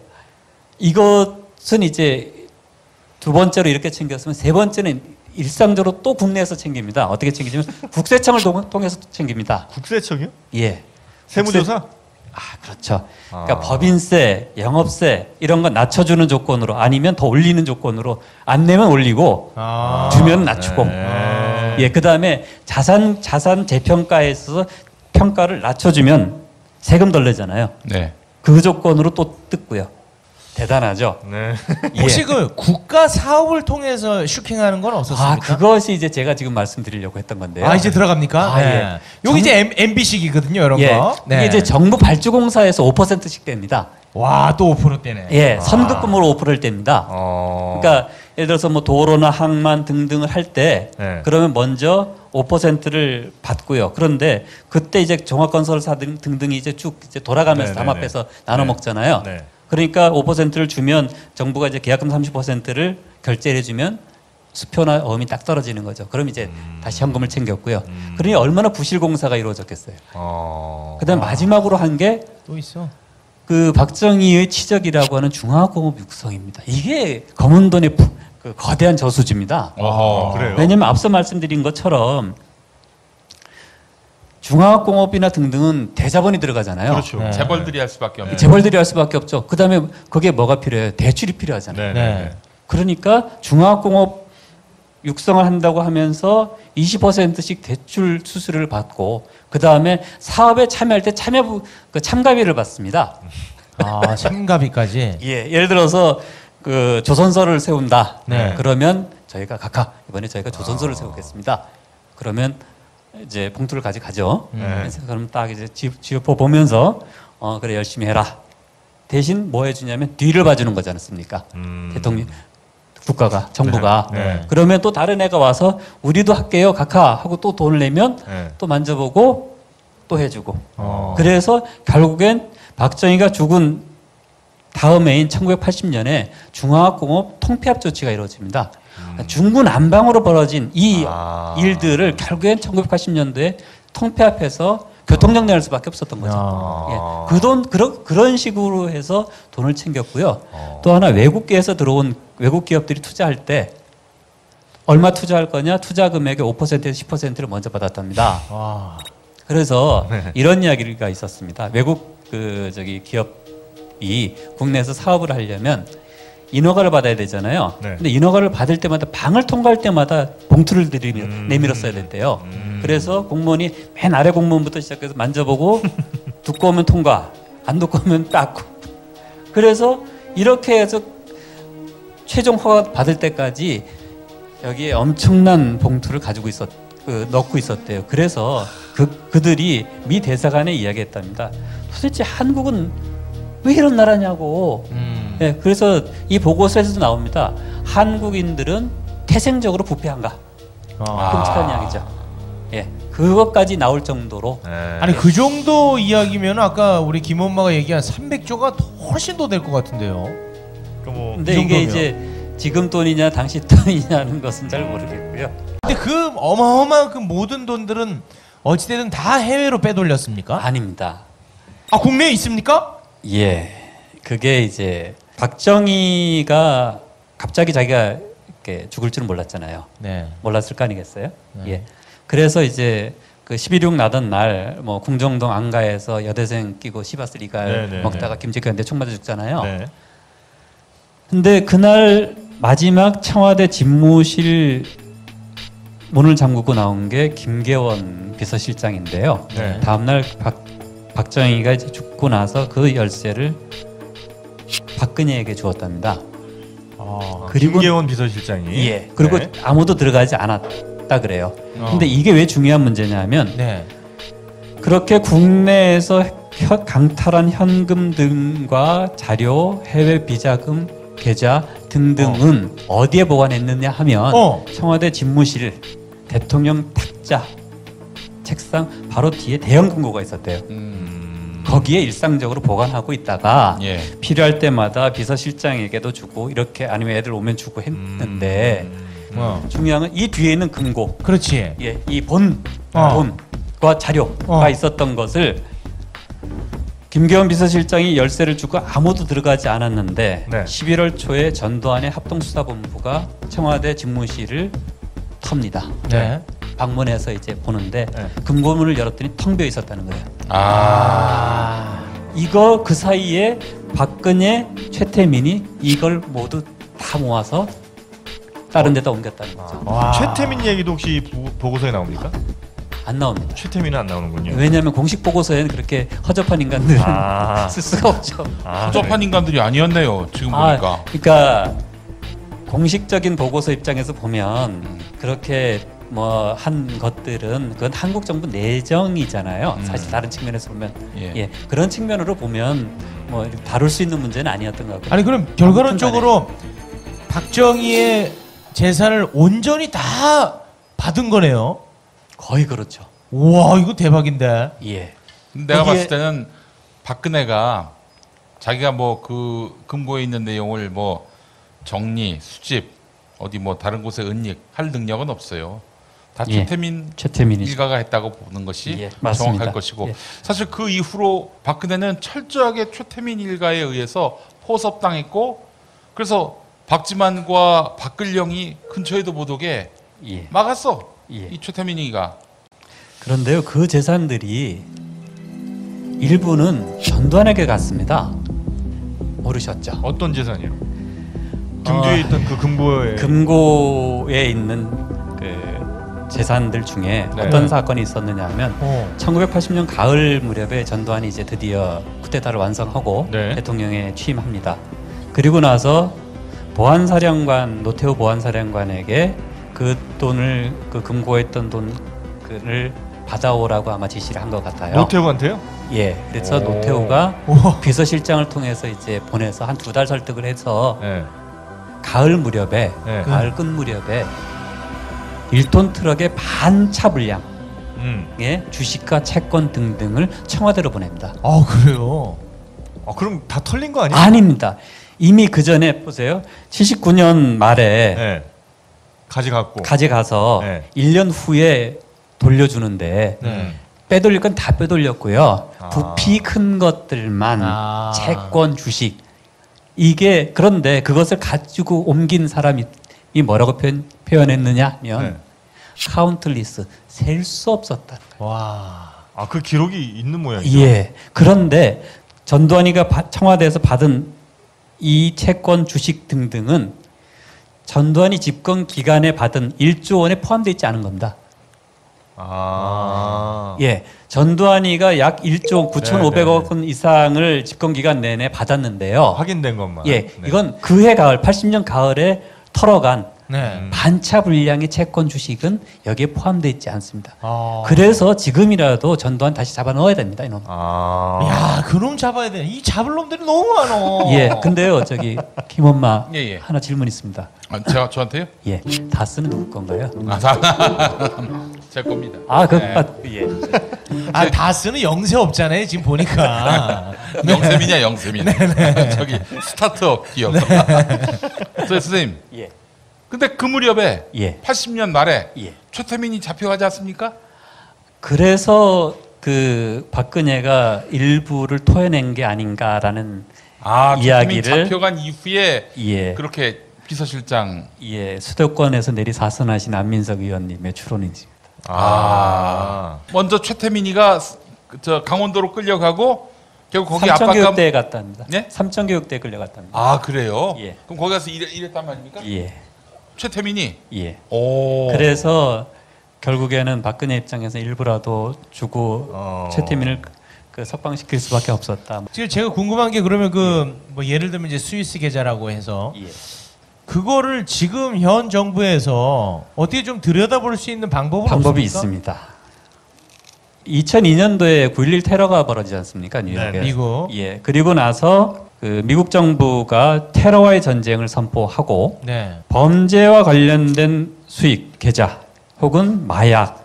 이것은 이제 두 번째로 이렇게 챙겼으면 세 번째는 일상적으로 또 국내에서 챙깁니다. 어떻게 챙기냐면 국세청을 동- 통해서 챙깁니다. 국세청이요? 예. 세무조사? 아, 그렇죠. 그러니까 아. 법인세, 영업세 이런 건 낮춰주는 조건으로 아니면 더 올리는 조건으로 안 내면 올리고 아. 주면 낮추고. 네. 예, 그 다음에 자산 자산 재평가에 있어서 평가를 낮춰주면 세금 덜 내잖아요. 네. 그 조건으로 또 뜯고요. 대단하죠. 네. 예. 혹시 그 국가 사업을 통해서 슈킹하는 건 아, 없었습니까? 그것이 이제 제가 지금 말씀드리려고 했던 건데요. 아, 이제 들어갑니까? 아, 네. 예. 여기 이제 정- M, 엠비식이거든요, 이런 예. 거. 네. 이게 이제 정부 발주공사에서 오 퍼센트씩 됩니다. 와, 또 오 퍼센트대네. 예, 선급금으로 오 퍼센트를 뗍니다. 어. 그러니까 예를 들어서 뭐 도로나 항만 등등을 할 때 네. 그러면 먼저 오 퍼센트를 받고요. 그런데 그때 이제 종합건설사 등, 등등이 이제 쭉 이제 돌아가면서 네, 담합해서 네, 네. 나눠 네. 먹잖아요. 네. 그러니까 오 퍼센트를 주면 정부가 이제 계약금 삼십 퍼센트를 결제를 해주면 수표나 어음이 딱 떨어지는 거죠. 그럼 이제 음. 다시 현금을 챙겼고요. 그러니 얼마나 부실공사가 이루어졌겠어요. 어. 그다음 마지막으로 한 게 또 있어. 그 박정희의 치적이라고 하는 중화공업 육성입니다. 이게 검은 돈의 부- 그 거대한 저수지입니다. 어, 그래요. 왜냐면 앞서 말씀드린 것처럼 중화공업이나 등등은 대자본이 들어가잖아요. 그렇죠. 네. 재벌들이 할 수밖에 없는. 재벌들이 할 수밖에 없죠. 그다음에 거기에 뭐가 필요해요? 대출이 필요하잖아요. 네. 네. 네. 그러니까 중화공업 육성을 한다고 하면서 이십 퍼센트씩 대출 수수료를 받고 그 다음에 사업에 참여할 때 참여 그 참가비를 받습니다. 아, 참가비까지. 예, 예를 들어서 그 조선소를 세운다. 네. 그러면 저희가 각하 이번에 저희가 조선소를 세우겠습니다. 그러면 이제 봉투를 가져가죠. 네. 그래서 그럼 딱 이제 지- 지어보 보면서 어 그래 열심히 해라. 대신 뭐 해주냐면 뒤를 봐주는 거지 않습니까? 음. 대통령 국가가 정부가 네. 네. 그러면 또 다른 애가 와서 우리도 할게요 각하 하고 또 돈을 내면 네. 또 만져보고 또 해주고 어. 그래서 결국엔 박정희가 죽은 다음 해인 천구백팔십 년에 중화공업 통폐합 조치가 이루어집니다. 중구 남방으로 벌어진 이 아. 일들을 결국엔 천구백팔십 년도에 통폐합해서 교통정리할 수밖에 없었던 거죠. 아. 예. 그 돈 그런 그런 식으로 해서 돈을 챙겼고요. 어. 또 하나 외국계에서 들어온 외국 기업들이 투자할 때 얼마 투자할 거냐? 투자 금액의 오 퍼센트에서 십 퍼센트를 먼저 받았답니다. 와. 그래서 네. 이런 이야기가 있었습니다. 외국 그 저기 기업이 국내에서 사업을 하려면 인허가를 받아야 되잖아요. 네. 근데 인허가를 받을 때마다 방을 통과할 때마다 봉투를 들이밀, 음. 내밀었어야 된대요. 음. 그래서 공무원이 맨 아래 공무원부터 시작해서 만져보고 두꺼우면 통과, 안 두꺼우면 닦고. 그래서 이렇게 해서 최종 허가 받을 때까지 여기에 엄청난 봉투를 가지고 있었, 그, 넣고 있었대요. 그래서 그, 그들이 미 대사관에 이야기했답니다. 도대체 한국은 왜 이런 나라냐고. 음. 네, 그래서 이 보고서에서도 나옵니다. 한국인들은 태생적으로 부패한가. 아. 끔찍한 이야기죠. 예, 그것까지 나올 정도로 네. 아니 그 정도 이야기면 아까 우리 김 엄마가 얘기한 삼백조가 훨씬 더 될 것 같은데요. 그 뭐. 근데 이 이게 정도면. 이제 지금 돈이냐 당시 돈이냐는 것은 잘 모르겠고요. 근데 그 어마어마한 그 모든 돈들은 어찌되든 다 해외로 빼돌렸습니까? 아닙니다. 아 국내에 있습니까? 예, 그게 이제 박정희가 갑자기 자기가 이렇게 죽을 줄은 몰랐잖아요. 네. 몰랐을 거 아니겠어요? 네. 예. 그래서 이제 그 십일육 나던 날 뭐 궁정동 안가에서 여대생 끼고 시바스 리갈 네, 네, 먹다가 김직현한테 총 맞아 죽잖아요. 네. 근데 그날 마지막 청와대 집무실 문을 잠그고 나온 게 김계원 비서실장인데요. 네. 다음날 박, 박정희가 이제 죽고 나서 그 열쇠를 박근혜에게 주었답니다. 아. 그리고 김계원 비서실장이. 예. 그리고 네. 아무도 들어가지 않았다 그래요. 어. 근데 이게 왜 중요한 문제냐면 네. 그렇게 국내에서 혀- 강탈한 현금 등과 자료, 해외 비자금, 계좌 등등은 어. 디에 보관했느냐 하면 어. 청와대 집무실 대통령 탁자 책상 바로 뒤에 대형 금고가 있었대요. 음. 거기에 일상적으로 보관하고 있다가 예. 필요할 때마다 비서실장에게도 주고 이렇게 아니면 애들 오면 주고 했는데 음. 어. 중요한 건 이 뒤에 있는 금고, 그렇지. 예, 이 본 어. 돈과 자료가 어. 있었던 것을 김계원 비서실장이 열쇠를 주고 아무도 들어가지 않았는데 네. 십일월 초에 전두환의 합동수사본부가 청와대 집무실을 텁니다. 네. 방문해서 이제 보는데 네. 금고문을 열었더니 텅 비어 있었다는 거예요. 아. 이거 그 사이에 박근혜, 최태민이 이걸 모두 다 모아서 다른 데다 옮겼다는 거죠. 와. 최태민 얘기도 혹시 부- 보고서에 나옵니까? 안 나옵니다. 최태민은 안 나오는군요. 왜냐하면 공식 보고서에는 그렇게 허접한 인간들은 아. 쓸 수가 없죠. 아, 허접한 인간들이 아니었네요. 지금 아, 보니까. 그러니까 공식적인 보고서 입장에서 보면 그렇게 뭐 한 것들은 그건 한국 정부 내정이잖아요. 음. 사실 다른 측면에서 보면 예. 예. 그런 측면으로 보면 뭐 이렇게 다룰 수 있는 문제는 아니었던 것 같고요. 아니 그럼 결과론적으로 박정희의 재산을 온전히 다 받은 거네요. 거의 그렇죠. 우와 이거 대박인데. 예. 내가 거기에- 봤을 때는 박근혜가 자기가 뭐 그 금고에 있는 내용을 뭐 정리, 수집, 어디 뭐 다른 곳에 은닉 할 능력은 없어요. 다 예. 최태민 최태민이죠. 일가가 했다고 보는 것이 예, 맞습니다. 정확할 것이고 예. 사실 그 이후로 박근혜는 철저하게 최태민 일가에 의해서 포섭당했고 그래서 박지만과 박근령이 근처에도 못 오게 예. 막았어. 예. 이 최태민이가. 그런데요, 그 재산들이 일부는 전두환에게 갔습니다. 모르셨죠? 어떤 재산이요? 등 뒤에 있던 그 금고에 금고에 있는 그 재산들 중에 네. 어떤 사건이 있었느냐 하면 어. 천구백팔십 년 가을 무렵에 전두환이 이제 드디어 쿠데타를 완성하고 네. 대통령에 취임합니다. 그리고 나서 보안사령관 노태우 보안사령관에게 그 돈을 그 금고에 있던 돈을 받아오라고 아마 지시를 한 것 같아요. 노태우한테요? 예, 그래서 오. 노태우가 우와. 비서실장을 통해서 이제 보내서 한 두 달 설득을 해서 네. 가을 무렵에 네. 가을 끝 무렵에 일 톤 트럭의 반차 분량의 음. 주식과 채권 등등을 청와대로 보냅니다. 아 그래요. 아 그럼 다 털린 거 아니에요? 아닙니다. 이미 그 전에 보세요. 칠십구 년 말에 네. 가져갔고. 가져가서 네. 일 년 후에 돌려주는데 네. 빼돌릴 건 다 빼돌렸고요. 아. 부피 큰 것들만 아. 채권, 주식 이게 그런데 그것을 가지고 옮긴 사람이 이 뭐라고 표현, 표현했느냐 하면 네. 카운틀리스 셀 수 없었다. 와. 아 그 기록이 있는 모양이죠. 예. 그런데 전두환이가 바- 청와대에서 받은 이 채권, 주식 등등은 전두환이 집권 기간에 받은 일조 원에 포함되어 있지 않은 겁니다. 아. 예. 전두환이가 약 일조 구천오백억 네, 원 이상을 집권 기간 내내 받았는데요. 확인된 것만. 예. 네. 이건 그해 가을 팔십 년 가을에 털어간 네. 음. 반차 분량의 채권 주식은 여기에 포함되어 있지 않습니다. 아. 그래서 지금이라도 전두환 다시 잡아 넣어야 됩니다, 이놈. 아. 야 그놈 잡아야 돼. 이 잡을 놈들이 너무 많어. 예. 근데요, 저기 김엄마 예, 예. 하나 질문 있습니다. 아, 제가 저한테요? 예. 다스는 누구 건가요? 아, 다- 제 겁니다. 아, 그 네. 아, 예. 아 다스는 영세 없잖아요 지금 보니까. 영세민이야 영세민. 저기 스타트업 기업. 저 선생님. 예. 근데 그 무렵에 예. 팔십 년 말에 예. 최태민이 잡혀가지 않습니까? 그래서 그 박근혜가 일부를 토해낸 게 아닌가라는 아, 이야기를- 최태민 잡혀간 이후에 예. 그렇게 비서실장. 예, 수도권에서 내리 사선하신 안민석 의원님의 추론이지. 아. 먼저 최태민이가 그 저 강원도로 끌려가고 결국 거기 삼천교육대에 갔답니다. 네? 삼천교육대에 끌려갔답니다. 아 그래요? 예. 그럼 거기 가서 일했, 일했단 말입니까? 예, 최태민이. 예. 오. 그래서 결국에는 박근혜 입장에서 일부라도 주고 어. 최태민을 그 석방시킬 수밖에 없었다. 지금 제가 궁금한 게 그러면 그 뭐 예를 들면 이제 스위스 계좌라고 해서 예. 그거를 지금 현 정부에서 어떻게 좀 들여다볼 수 있는 방법은 방법이 없습니까? 있습니다. 이천이 년도에 구일일 테러가 벌어지지 않습니까, 뉴욕에? 네, 미국. 예. 그리고 나서 그 미국 정부가 테러와의 전쟁을 선포하고 네. 범죄와 관련된 수익, 계좌 혹은 마약,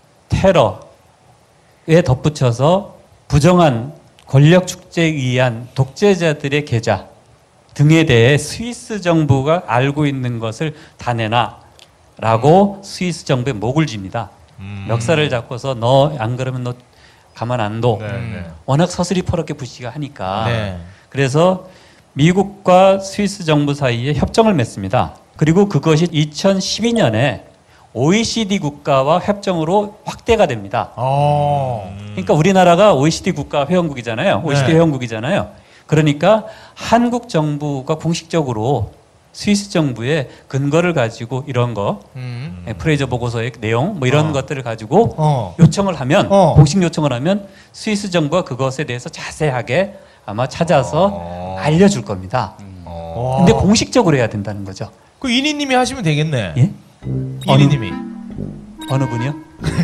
테러에 덧붙여서 부정한 권력 축제에 의한 독재자들의 계좌 등에 대해 스위스 정부가 알고 있는 것을 다 내놔라고 스위스 정부에 목을 쥡니다. 음. 멱살을 잡고서 너 안 그러면 너 가만 안 둬. 네, 네. 워낙 서슬이 퍼렇게 부시가 하니까. 네. 그래서 미국과 스위스 정부 사이에 협정을 맺습니다. 그리고 그것이 이천십이 년에 오이시디 국가와 협정으로 확대가 됩니다. 어. 그러니까 우리나라가 오이시디 국가 회원국이잖아요. 오이시디 네. 회원국이잖아요. 그러니까 한국 정부가 공식적으로 스위스 정부의 근거를 가지고 이런 거 음. 예, 프레이저 보고서의 내용 뭐 이런 어. 것들을 가지고 어. 요청을 하면 어. 공식 요청을 하면 스위스 정부가 그것에 대해서 자세하게 아마 찾아서 어. 알려줄 겁니다. 어. 와. 근데 공식적으로 해야 된다는 거죠. 그 이니님이 하시면 되겠네. 예? 이니님이. 어느 분이요?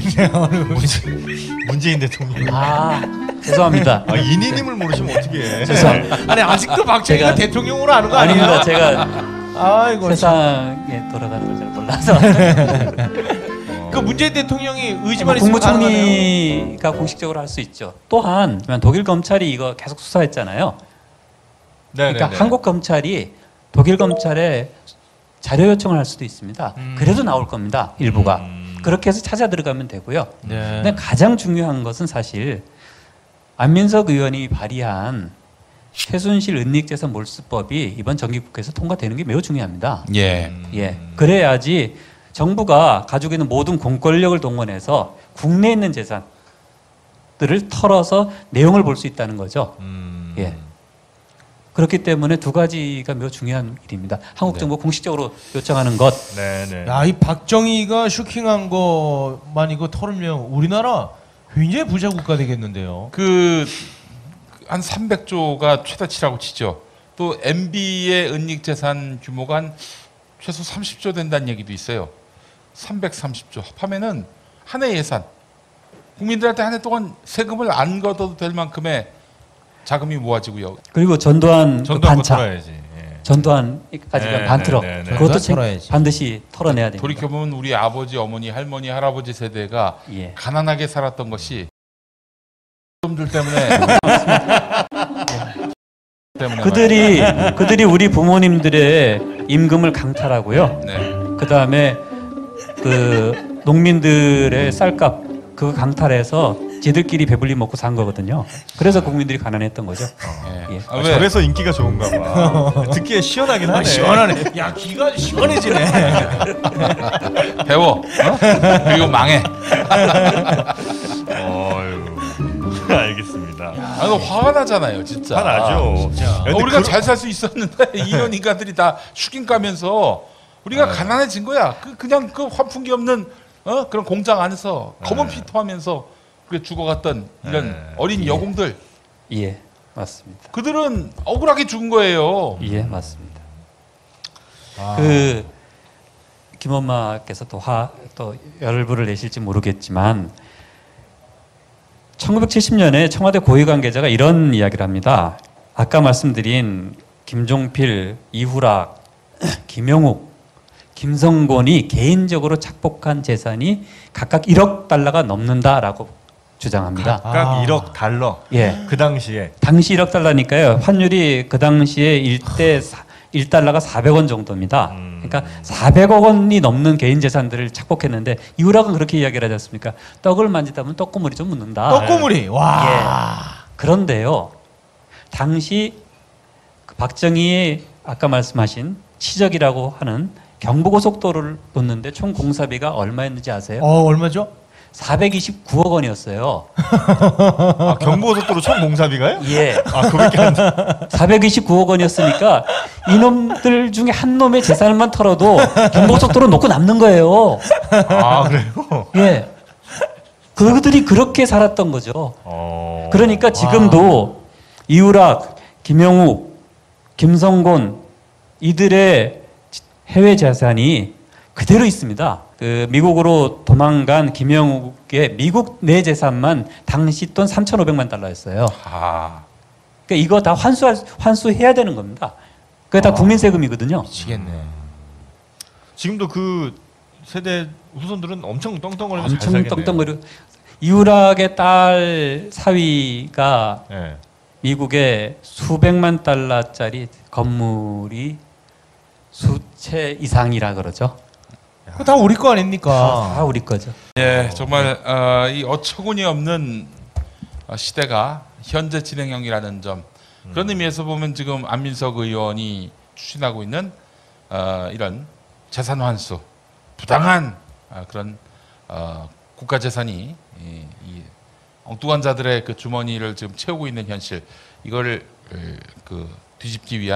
문재인 대통령. 아 죄송합니다. 아, 이니님을 모르시면 어떻게 해? 죄송합니다. 아니 아직도 박정희가 제가- 대통령으로 아는 거 아니에요? 아닙니다. 제가 아이고. 세상에 돌아가는 걸 잘 몰라서 그 문재인 대통령이 뭐 의지만 있으면 가능하네요. 국무총리가 공식적으로 할 수 있죠. 또한 독일 검찰이 이거 계속 수사했잖아요. 네, 그러니까 한국 검찰이 독일 검찰에 자료 요청을 할 수도 있습니다. 음. 그래도 나올 겁니다. 일부가. 음. 그렇게 해서 찾아 들어가면 되고요. 네. 근데 가장 중요한 것은 사실 안민석 의원이 발의한 최순실 은닉재산 몰수법이 이번 정기국회에서 통과되는 게 매우 중요합니다. 예. 예, 그래야지 정부가 가지고 있는 모든 공권력을 동원해서 국내에 있는 재산들을 털어서 내용을 볼 수 있다는 거죠. 음. 예. 그렇기 때문에 두 가지가 매우 중요한 일입니다. 한국 정부 가 공식적으로 요청하는 것. 네, 네. 야, 이 박정희가 슈킹한 거만 이거 털으면 우리나라 굉장히 부자 국가 되겠는데요. 그 한 삼백조가 최다치라고 치죠. 또 엠비의 은닉 재산 규모가 한 최소 삼십조 된다는 얘기도 있어요. 삼백삼십조 합하면은 한 해 예산. 국민들한테 한 해 동안 세금을 안 걷어도 될 만큼의 자금이 모아지고요. 그리고 전두환, 그 전도 한번 반차, 털어야지. 예. 전두환까지 네, 반트럭 네, 네, 네. 그것도 전두환 책- 털어야지. 반드시 털어내야 됩니다. 돌이켜보면 우리 아버지, 어머니, 할머니, 할아버지 세대가 예. 가난하게 살았던 것이 놈들 때문에 때문에 그들이 그들이 우리 부모님들의 임금을 강탈하고요. 말이에요. 네. 그 다음에 그 농민들의 쌀값 그거 강탈해서 지들끼리 배불리 먹고 산 거거든요. 그래서 국민들이 가난했던 거죠. 예. 예. 아, 아, 왜? 저래서 인기가 좋은가 봐. 듣기에 시원하긴 아, 하네. 시원하네. 야, 귀가 시원해지네. 배워. 어? 그리고 망해. 어휴. 알겠습니다. 아, 너 화가 나잖아요, 진짜. 화나죠. 진짜. 어, 근데 우리가 그- 잘 살 수 있었는데 이런 인간들이 다 슈킹 까면서 우리가 네. 가난해진 거야. 그 그냥 그 환풍기 없는 어? 그런 공장 안에서 검은 네. 피토하면서 그게 죽어갔던 이런 네. 어린 예. 여공들. 예, 맞습니다. 그들은 억울하게 죽은 거예요. 예, 맞습니다. 아. 그 김엄마께서 또 화 또 열불을 내실지 모르겠지만 천구백칠십 년에 청와대 고위 관계자가 이런 이야기를 합니다. 아까 말씀드린 김종필, 이후락, 김영욱, 김성곤이 개인적으로 착복한 재산이 각각 일억 달러가 넘는다라고 주장합니다. 각각 아. 일억 달러. 예. 그 당시에. 당시 일억 달러니까요. 환율이 그 당시에 일 대 일 달러가 사백 원 정도입니다. 음. 그러니까 사백억 원이 넘는 개인 재산들을 착복했는데 이후락은 그렇게 이야기를 하지 않습니까? 떡을 만지다 보면 떡고물이 좀 묻는다. 떡고물이. 와. 그런데요. 당시 그 박정희의 아까 말씀하신 치적이라고 하는 경부고속도로를 놓는데 총 공사비가 얼마였는지 아세요? 어, 얼마죠? 사백이십구억 원이었어요. 아, 경부고속도로 총 공사비가요? 예. 아, 그밖에 안 돼. 사백이십구억 원이었으니까 이놈들 중에 한 놈의 재산만 털어도 경부고속도로 놓고 남는 거예요. 아, 그래요? 예. 그들이 그렇게 살았던 거죠. 어. 그러니까 지금도 이우락, 김영욱, 김성곤 이들의 해외 재산이 그대로 있습니다. 그 미국으로 도망간 김영욱의 미국 내 재산만 당시 돈 삼천오백만 달러였어요. 아, 그러니까 이거 다 환수할 환수해야 되는 겁니다. 그게 다 국민 세금이거든요. 미치겠네. 지금도 그 세대 후손들은 엄청 떵떵거리면서 잘 엄청 살겠네요. 떵떵거려. 이우락의 딸 사위가 예. 미국에 수백만 달러짜리 건물이 수채 이상이라 그러죠. 그거 다 우리 거 아닙니까? 다 우리 거죠. 예, 정말 어, 이 어처구니 없는 어, 시대가 현재 진행형이라는 점. 그런 의미에서 보면 지금 안민석 의원이 추진하고 있는 어, 이런 재산 환수, 부당한 어, 그런 어, 국가 재산이 이, 이 엉뚱한 자들의 그 주머니를 지금 채우고 있는 현실, 이걸 그 뒤집기 위한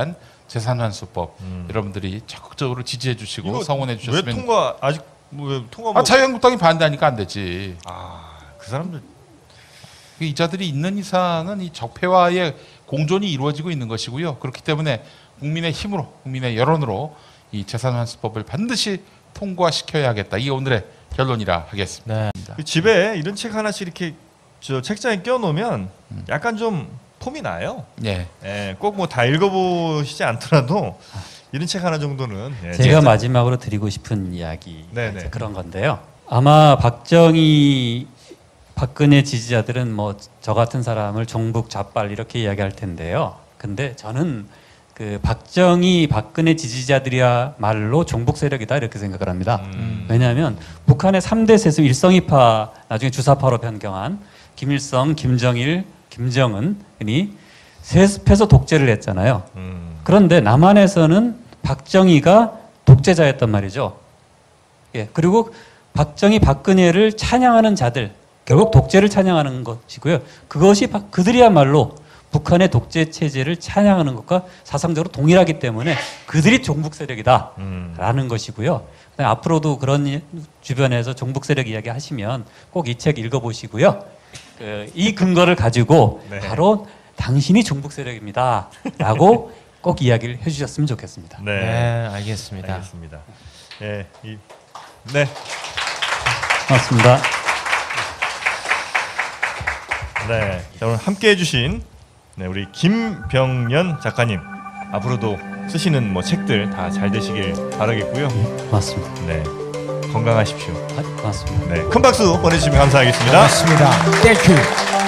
재산환수법 음. 여러분들이 적극적으로 지지해 주시고 이거 성원해 왜 주셨으면. 통과 아직 뭐 왜 통과 아 뭐 자유한국당이 반대하니까 안 되지. 아그 사람들 이 자들이 있는 이상은 이 적폐와의 공존이 이루어지고 있는 것이고요. 그렇기 때문에 국민의 힘으로, 국민의 여론으로 이 재산환수법을 반드시 통과시켜야겠다. 이게 오늘의 결론이라 하겠습니다. 네. 그 집에 이런 책 하나씩 이렇게 저 책장에 껴놓으면 약간 좀 폼이 나요. 예. 예, 꼭 뭐 다 읽어보시지 않더라도 이런 책 하나 정도는 예, 제가 마지막으로 드리고 싶은 이야기 네네. 그런 건데요. 아마 박정희 박근혜 지지자들은 뭐 저 같은 사람을 종북 좌빨 이렇게 이야기할 텐데요. 근데 저는 그 박정희 박근혜 지지자들이야말로 종북 세력이다 이렇게 생각을 합니다. 음. 왜냐하면 북한의 삼 대 세수 일성이파 나중에 주사파로 변경한 김일성, 김정일, 김정은이 세습해서 독재를 했잖아요. 음. 그런데 남한에서는 박정희가 독재자였단 말이죠. 예, 그리고 박정희, 박근혜를 찬양하는 자들, 결국 독재를 찬양하는 것이고요. 그것이 바, 그들이야말로 북한의 독재 체제를 찬양하는 것과 사상적으로 동일하기 때문에 그들이 종북 세력이다라는 음. 것이고요. 앞으로도 그런 주변에서 종북 세력 이야기 하시면 꼭 이 책 읽어보시고요. 그, 이 근거를 가지고 네. 바로 당신이 종북 세력입니다라고 꼭 이야기를 해주셨으면 좋겠습니다. 네, 네, 알겠습니다. 알겠습니다. 예, 이, 네, 고맙습니다. 네. 자, 오늘 함께해주신 네, 우리 김병연 작가님 앞으로도 쓰시는 뭐 책들 다 잘 되시길 바라겠고요. 고맙습니다. 네, 건강하십시오. 아, 고맙습니다. 네, 큰 박수 보내주시면 감사하겠습니다. 고맙습니다. 땡큐.